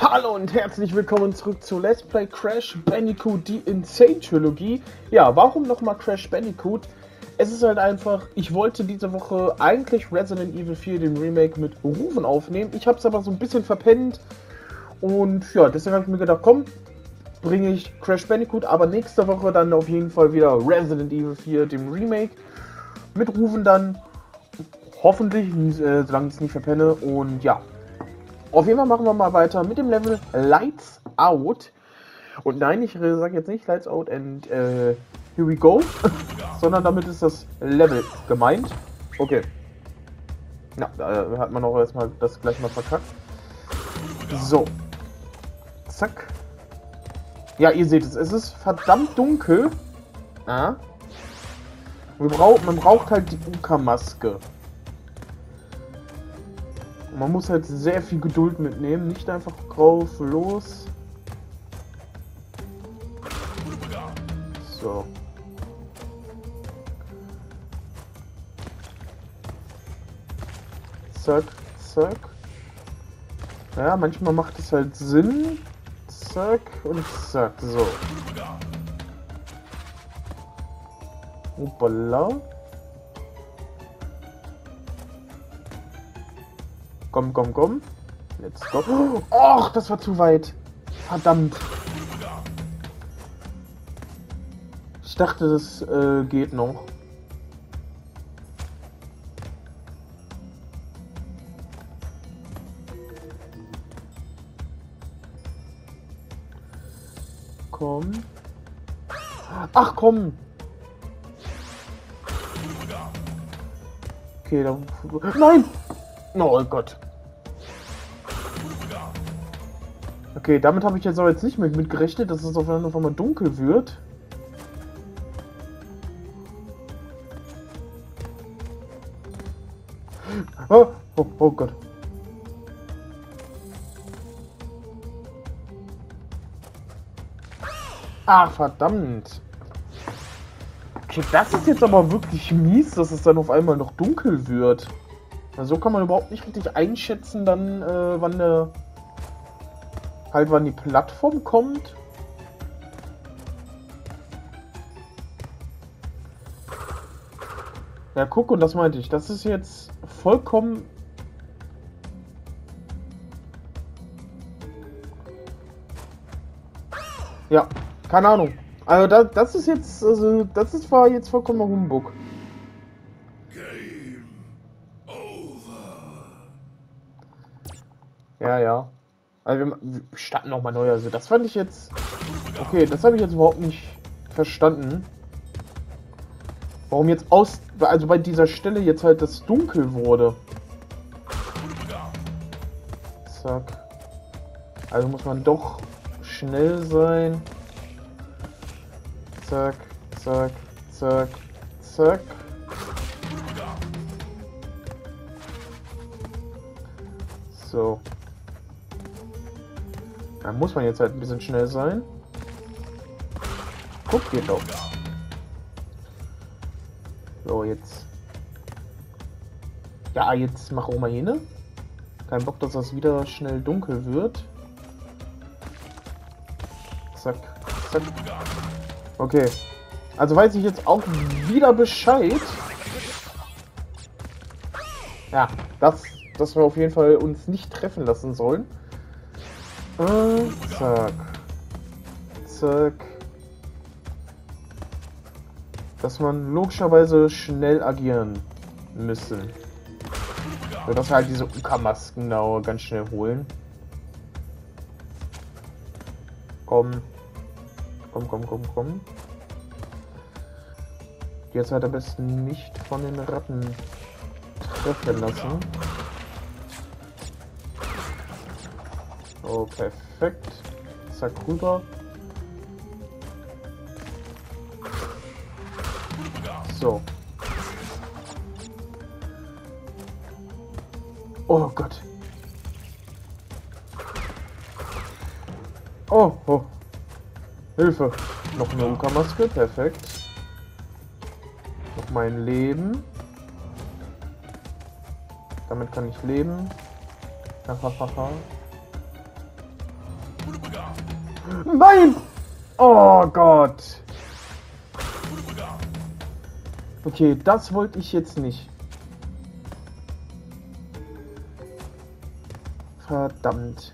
Hallo und herzlich willkommen zurück zu Let's Play Crash Bandicoot, die Insane Trilogie. Ja, warum nochmal Crash Bandicoot? Es ist halt einfach, ich wollte diese Woche eigentlich Resident Evil 4, den Remake mit Rufen aufnehmen. Ich habe es aber so ein bisschen verpennt und ja, deswegen habe ich mir gedacht, komm, bringe ich Crash Bandicoot, aber nächste Woche dann auf jeden Fall wieder Resident Evil 4, dem Remake mit Rufen dann. Hoffentlich, solange ich es nicht verpenne und ja. Auf jeden Fall machen wir mal weiter mit dem Level Lights Out. Und nein, ich sage jetzt nicht Lights Out and here we go, sondern damit ist das Level gemeint. Okay. Ja, da hat man auch erstmal das gleich mal verkackt. So. Zack. Ja, ihr seht es. Es ist verdammt dunkel. Ja. Man braucht halt die Uka-Maske. Man muss halt sehr viel Geduld mitnehmen, nicht einfach drauf los. So. Zack, zack. Ja, manchmal macht es halt Sinn. Zack und zack, so. Hoppala. Komm, komm, komm. Let's go. Och, das war zu weit. Verdammt. Ich dachte, das geht noch. Komm. Ach, komm. Okay, dann... Nein! Oh Gott. Okay, damit habe ich jetzt aber jetzt nicht mit gerechnet, dass es auf einmal dunkel wird. Oh, oh, oh Gott. Ach, verdammt. Okay, das ist jetzt aber wirklich mies, dass es dann auf einmal noch dunkel wird. So kann man überhaupt nicht richtig einschätzen, dann wann die Plattform kommt. Ja, guck, und das meinte ich. Das ist jetzt vollkommen... Ja, keine Ahnung. Also das ist jetzt, also das war jetzt vollkommen Humbug. Ja, ja. Also wir starten nochmal neu. Also das fand ich jetzt... Okay, das habe ich jetzt überhaupt nicht verstanden. Warum jetzt also bei dieser Stelle jetzt halt das dunkel wurde. Zack. Also muss man doch schnell sein. Zack, zack, zack, zack. So. Da muss man jetzt halt ein bisschen schnell sein. Guck, geht doch. So, jetzt. Ja, jetzt mach Oma hin. Kein Bock, dass das wieder schnell dunkel wird. Zack, zack. Okay. Also weiß ich jetzt auch wieder Bescheid. Ja, dass wir auf jeden Fall uns nicht treffen lassen sollen. Zack. Zack. Dass man logischerweise schnell agieren müssen. So, dass wir halt diese Uka-Masken genau ganz schnell holen. Komm. Komm, komm, komm, komm. Jetzt halt am besten nicht von den Ratten treffen lassen. Oh, perfekt. Zack, rüber. So. Oh Gott. Oh, oh. Hilfe. Noch eine Uka-Maske, perfekt. Noch mein Leben. Damit kann ich leben. Hahaha. Nein! Oh Gott. Okay, das wollte ich jetzt nicht. Verdammt.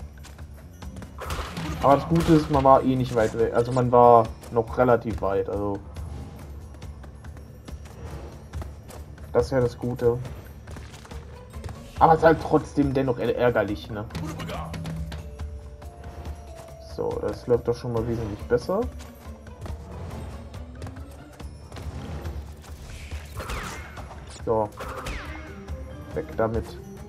Aber das Gute ist, man war eh nicht weit weg. Also man war noch relativ weit. Also das ist ja das Gute. Aber es ist halt trotzdem dennoch ärgerlich, ne? So, das läuft doch schon mal wesentlich besser. So. Weg damit.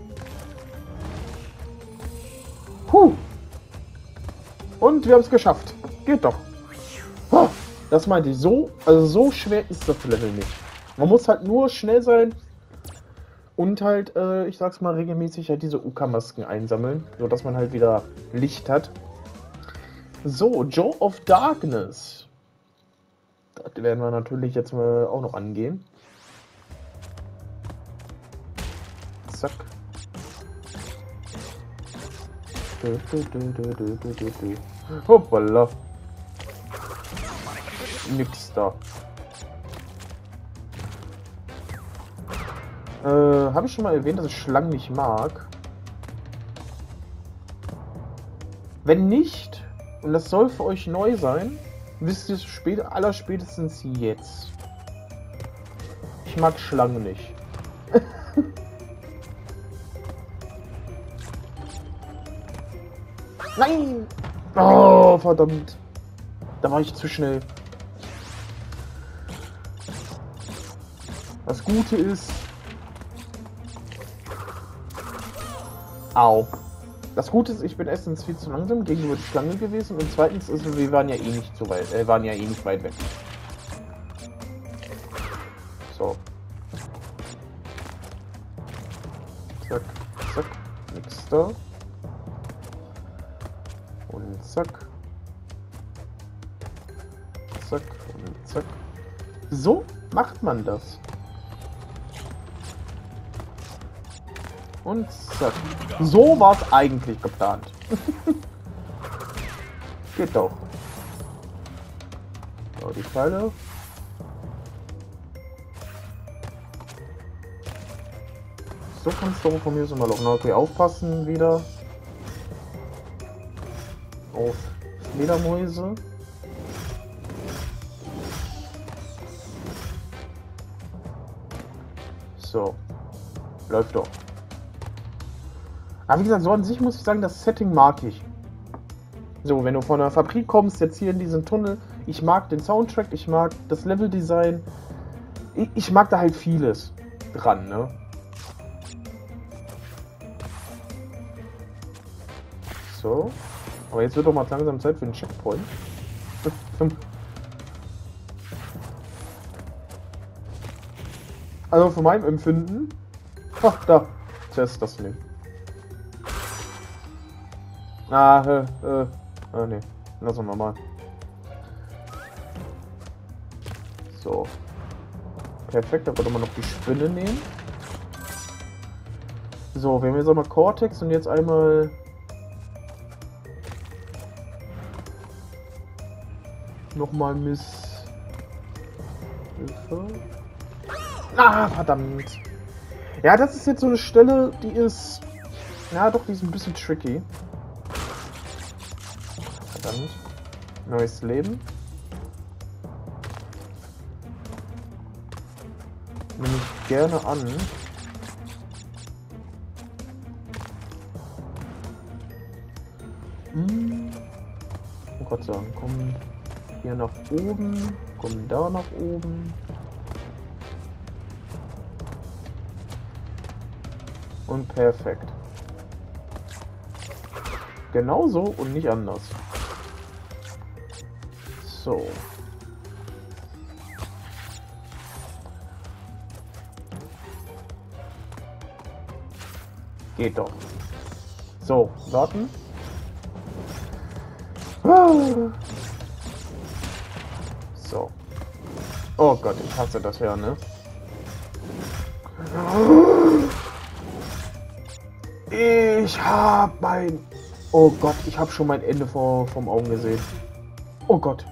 Puh. Und wir haben es geschafft. Geht doch. Das meinte ich. Also so schwer ist das Level nicht. Man muss halt nur schnell sein und halt, ich sag's mal, regelmäßig halt diese Uka-Masken einsammeln, sodass man halt wieder Licht hat. So, Joe of Darkness. Das werden wir natürlich jetzt mal auch noch angehen. Zack. Hoppala. Nix da. Habe ich schon mal erwähnt, dass ich Schlangen nicht mag? Wenn nicht, und das soll für euch neu sein, wisst ihr es allerspätestens jetzt. Ich mag Schlangen nicht. Nein! Oh, verdammt. Da war ich zu schnell. Das Gute ist... Au. Das Gute ist, ich bin erstens viel zu langsam gegenüber der Schlange gewesen und zweitens ist, wir waren ja eh nicht so weit, waren ja eh nicht weit weg. So. Zack, zack, nix da. Und zack. Zack und zack. So macht man das. Und zack. So war es eigentlich geplant. Geht doch. So, die Pfeile. So kannst du von mir so mal laufen. Okay, aufpassen wieder. Auf Fledermäuse. So. Läuft doch. Aber wie gesagt, so an sich muss ich sagen, das Setting mag ich. So, wenn du von der Fabrik kommst, jetzt hier in diesen Tunnel, ich mag den Soundtrack, ich mag das Leveldesign. Ich mag da halt vieles dran, ne? So. Aber jetzt wird doch mal langsam Zeit für den Checkpoint. Also von meinem Empfinden. Ach, da. Zuerst das nehmen. Ne. Lassen wir mal. So. Perfekt, da würde man noch die Spinne nehmen. So, wir haben jetzt einmal Cortex und jetzt einmal... Nochmal Miss... Hilfe. Ah, verdammt. Ja, das ist jetzt so eine Stelle, die ist... Ja, doch, die ist ein bisschen tricky. Verdammt. Neues Leben. Nehme ich gerne an. Oh Gott sagen, komm hier nach oben, komm da nach oben. Und perfekt. Genauso und nicht anders. So. Geht doch. So, warten. So. Oh Gott, ich hasse das ja, ne? Ich hab mein Oh Gott, ich habe schon mein Ende vom Augen gesehen. Oh Gott.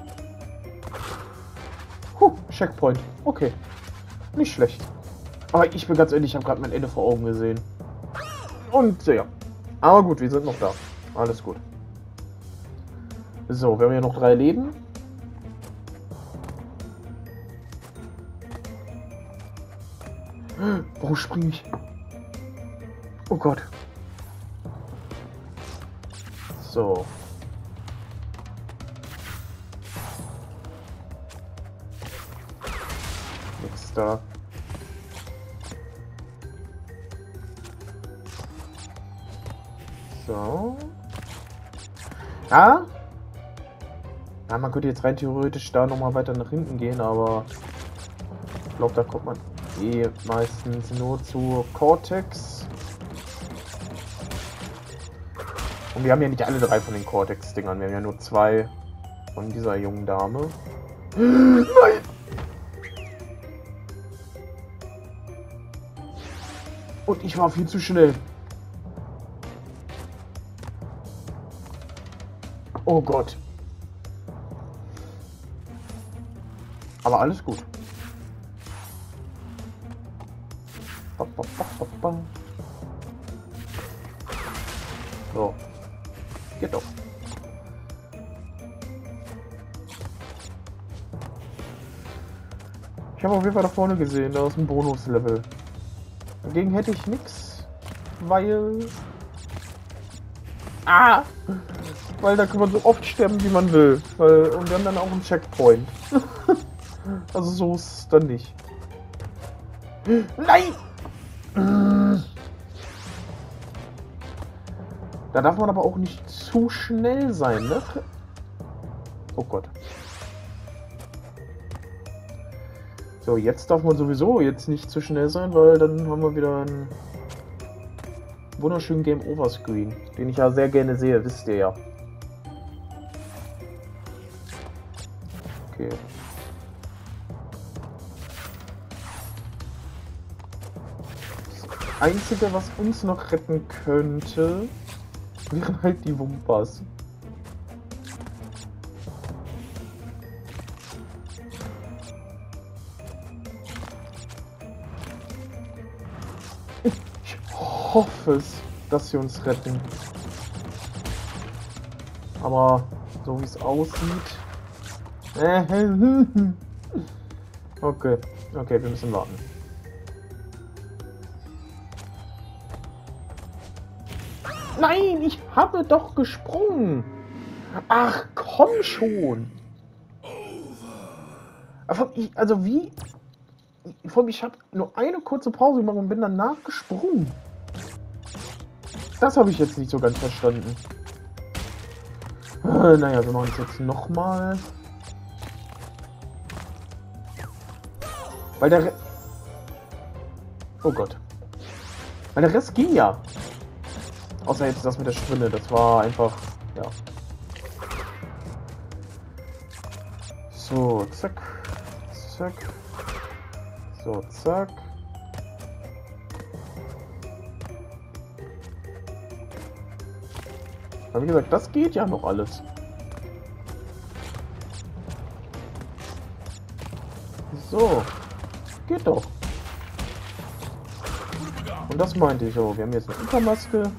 Checkpoint. Okay. Nicht schlecht. Aber ich bin ganz ehrlich, ich habe gerade mein Ende vor Augen gesehen. Und ja. Aber gut, wir sind noch da. Alles gut. So, wir haben ja noch 3 Leben. Warum springe ich? Oh Gott. So. Nix da. So. Ja. Ja, man könnte jetzt rein theoretisch da nochmal weiter nach hinten gehen, aber ich glaube, da kommt man meistens nur zu Cortex. Und wir haben ja nicht alle 3 von den Cortex-Dingern, wir haben ja nur 2 von dieser jungen Dame. Nein! Und ich war viel zu schnell. Oh Gott. Aber alles gut. So. Geht doch. Ich habe auf jeden Fall da vorne gesehen, da ist ein Bonuslevel. Dagegen hätte ich nichts, weil... Ah! Weil da kann man so oft sterben, wie man will. Und wir haben dann auch einen Checkpoint. Also so ist es dann nicht. Nein! Da darf man aber auch nicht zu schnell sein, ne? Oh Gott. So, jetzt darf man sowieso jetzt nicht zu schnell sein, weil dann haben wir wieder einen wunderschönen Game Over Screen, den ich ja sehr gerne sehe, wisst ihr ja. Okay. Das Einzige, was uns noch retten könnte, wären halt die Wumpas. Ich hoffe es, dass sie uns retten. Aber so wie es aussieht... Okay, okay, wir müssen warten. Nein, ich habe doch gesprungen. Ach, komm schon. Also wie... Ich habe nur eine kurze Pause gemacht und bin danach gesprungen. Das habe ich jetzt nicht so ganz verstanden. Naja, wir machen es jetzt nochmal. Weil der... Oh Gott. Weil der Rest ging ja. Außer jetzt das mit der Spinne. Das war einfach... Ja. So, zack. Zack. So, zack. Aber wie gesagt, das geht ja noch alles. So. Geht doch. Und das meinte ich auch. Wir haben jetzt eine Untermaske.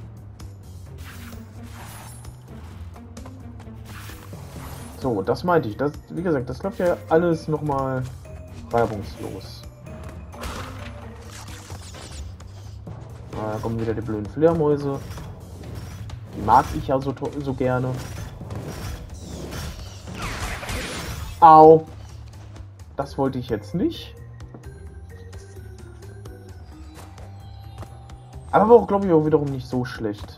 So, das meinte ich. Das, wie gesagt, das läuft ja alles nochmal reibungslos. Da kommen wieder die blöden Fledermäuse. Die mag ich ja so gerne. Au. Das wollte ich jetzt nicht. Aber war auch, glaube ich, auch wiederum nicht so schlecht.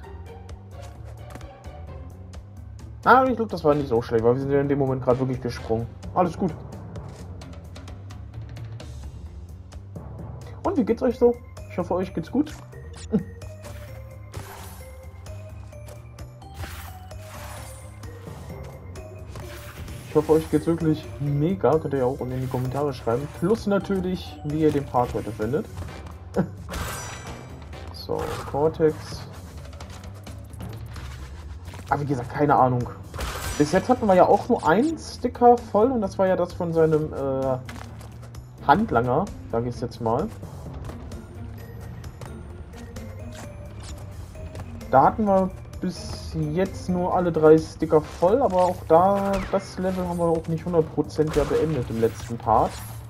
Ah, ich glaube, das war nicht so schlecht, weil wir sind ja in dem Moment gerade wirklich gesprungen. Alles gut. Und wie geht's euch so? Ich hoffe, euch geht's gut. Ich hoffe, euch geht's wirklich mega. Könnt ihr ja auch unten in die Kommentare schreiben. Plus natürlich, wie ihr den Part heute findet. So, Cortex. Aber wie gesagt, keine Ahnung. Bis jetzt hatten wir ja auch nur einen Sticker voll und das war ja das von seinem Handlanger, sage ich jetzt mal. Da hatten wir bis jetzt nur alle 3 Sticker voll, aber auch da, das Level haben wir auch nicht 100% ja beendet im letzten Part.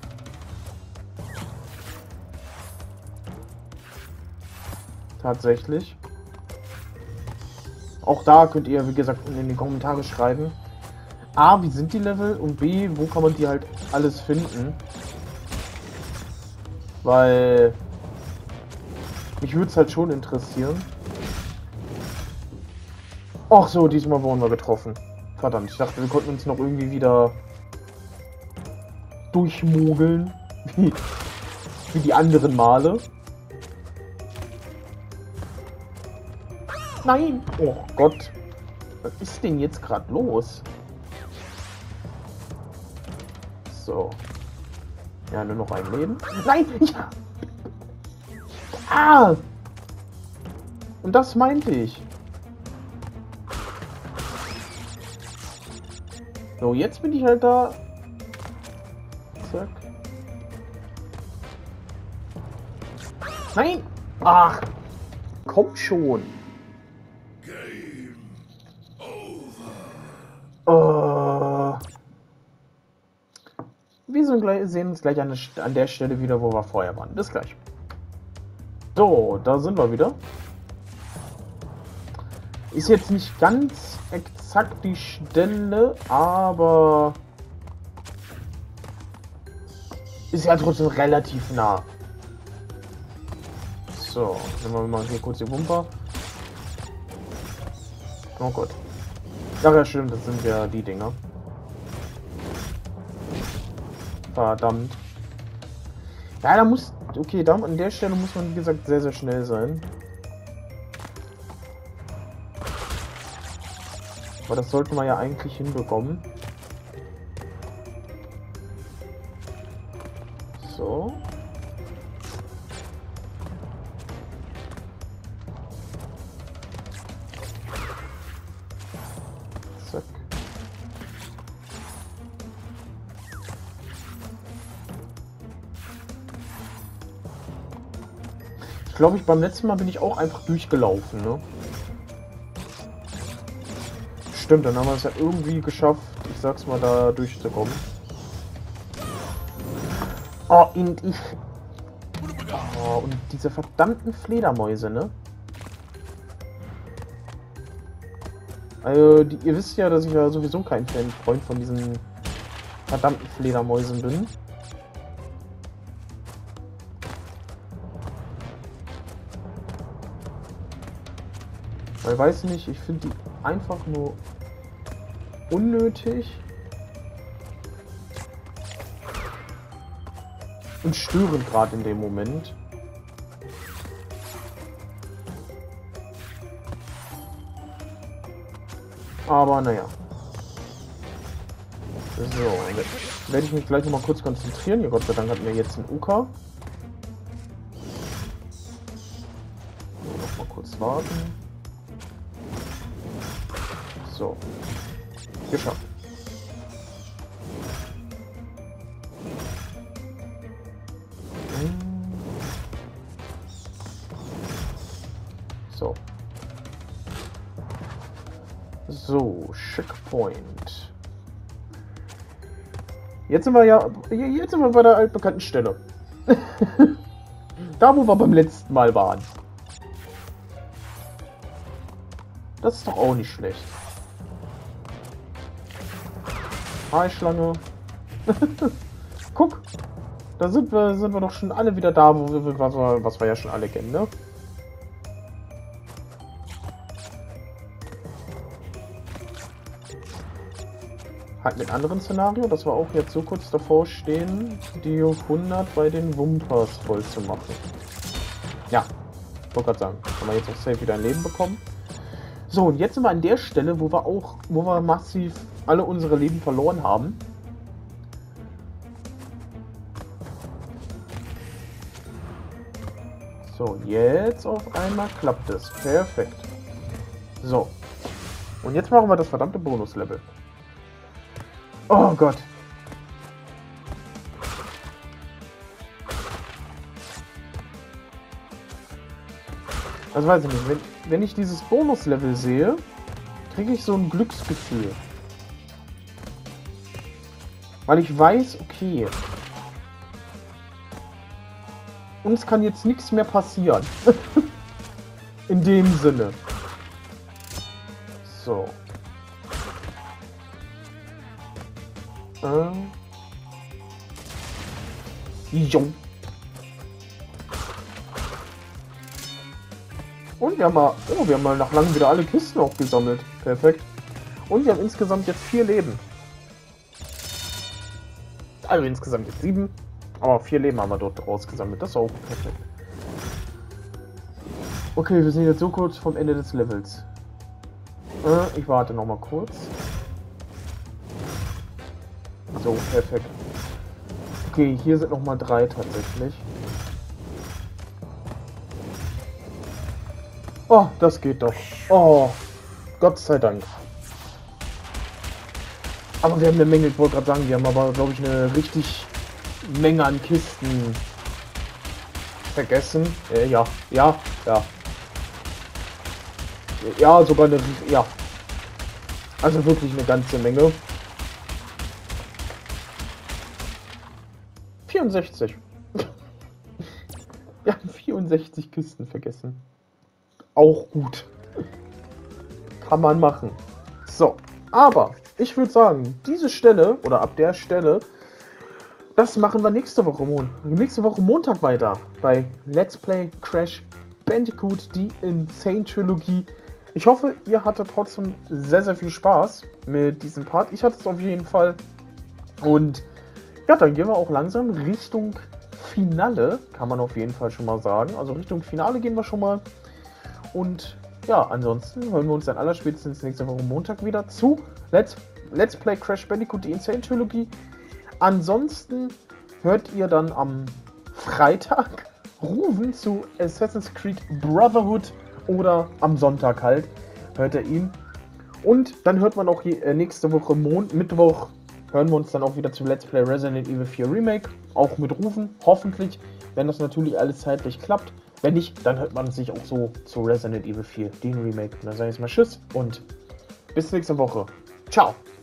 Tatsächlich. Auch da könnt ihr, wie gesagt, in die Kommentare schreiben. A, wie sind die Level? Und B, wo kann man die halt alles finden? Weil mich würde es halt schon interessieren. Ach so, diesmal wurden wir getroffen. Verdammt, ich dachte, wir konnten uns noch irgendwie wieder durchmogeln. Wie die anderen Male. Nein! Oh Gott. Was ist denn jetzt gerade los? So. Ja, nur noch ein Leben. Nein! Ja! Ah! Und das meinte ich. So, jetzt bin ich halt da. Zack. Nein! Ach! Komm schon! Wir sehen uns gleich an der Stelle wieder, wo wir vorher waren. Bis gleich. So, da sind wir wieder. Ist jetzt nicht ganz exakt die Stelle, aber ist ja trotzdem relativ nah. So, nehmen wir mal hier kurz die Wumper. Oh Gott. Ach ja, stimmt, das sind ja die Dinger. Verdammt. Ja, da muss... Okay, da an der Stelle muss man, wie gesagt, sehr, sehr schnell sein. Aber das sollten wir ja eigentlich hinbekommen. So. Zack. Ich glaube, beim letzten Mal bin ich auch einfach durchgelaufen, ne? Stimmt, dann haben wir es ja irgendwie geschafft, ich sag's mal, da durchzukommen. Oh, und ich... Oh, und diese verdammten Fledermäuse, ne? Also, ihr wisst ja, dass ich ja sowieso kein Freund von diesen verdammten Fledermäusen bin. Weil, weiß nicht, ich finde die einfach nur unnötig und störend gerade in dem Moment. Aber naja. So, werde ich mich gleich noch mal kurz konzentrieren. Ja, Gott sei Dank hatten wir jetzt einen Uka. So, noch mal kurz warten. So. Geschafft. So. So, Checkpoint. Jetzt sind wir ja. Jetzt sind wir bei der altbekannten Stelle. Da, wo wir beim letzten Mal waren. Das ist doch auch nicht schlecht. Schlange. Guck, da sind wir doch schon alle wieder da, was wir ja schon alle kennen, ne? Halt mit anderen Szenario, dass wir auch jetzt so kurz davor stehen, die 100 bei den Wumpers voll zu machen. Ja, wollte gerade sagen, haben wir jetzt auch safe wieder ein Leben bekommen. So, und jetzt sind wir an der Stelle, wo wir massiv alle unsere Leben verloren haben. So, jetzt auf einmal klappt es. Perfekt. So. Und jetzt machen wir das verdammte Bonuslevel. Oh Gott. Also weiß ich nicht, wenn ich dieses Bonuslevel sehe, kriege ich so ein Glücksgefühl. Weil ich weiß, okay, uns kann jetzt nichts mehr passieren. In dem Sinne. So. Jo. Und wir haben mal nach langem wieder alle Kisten aufgesammelt. Perfekt. Und wir haben insgesamt jetzt 4 Leben. Also insgesamt jetzt 7. Aber 4 Leben haben wir dort rausgesammelt. Das ist auch perfekt. Okay, wir sind jetzt so kurz vom Ende des Levels. Ich warte noch mal kurz. So, perfekt. Okay, hier sind noch mal 3 tatsächlich. Oh, das geht doch. Oh, Gott sei Dank. Aber wir haben eine Menge, ich wollte gerade sagen, wir haben aber, glaube ich, eine richtig Menge an Kisten vergessen. Ja. Ja, sogar eine, ja. Also wirklich eine ganze Menge. 64. Wir haben 64 Kisten vergessen. Auch gut. Kann man machen. So, aber ich würde sagen, diese Stelle, oder ab der Stelle, das machen wir nächste Woche Montag weiter. Bei Let's Play Crash Bandicoot, die Insane Trilogie. Ich hoffe, ihr hattet trotzdem sehr, sehr viel Spaß mit diesem Part. Ich hatte es auf jeden Fall. Und ja, dann gehen wir auch langsam Richtung Finale, kann man auf jeden Fall schon mal sagen. Also Richtung Finale gehen wir schon mal. Und ja, ansonsten hören wir uns dann allerspätestens nächste Woche Montag wieder zu Let's Play Crash Bandicoot, die Insane Trilogie. Ansonsten hört ihr dann am Freitag Rufen zu Assassin's Creed Brotherhood oder am Sonntag halt hört ihr ihn. Und dann hört man auch nächste Woche Mittwoch hören wir uns dann auch wieder zu Let's Play Resident Evil 4 Remake, auch mit Rufen, hoffentlich, wenn das natürlich alles zeitlich klappt. Wenn nicht, dann hört man sich auch so zu Resident Evil 4, den Remake. Und dann sage ich mal Tschüss und bis nächste Woche. Ciao!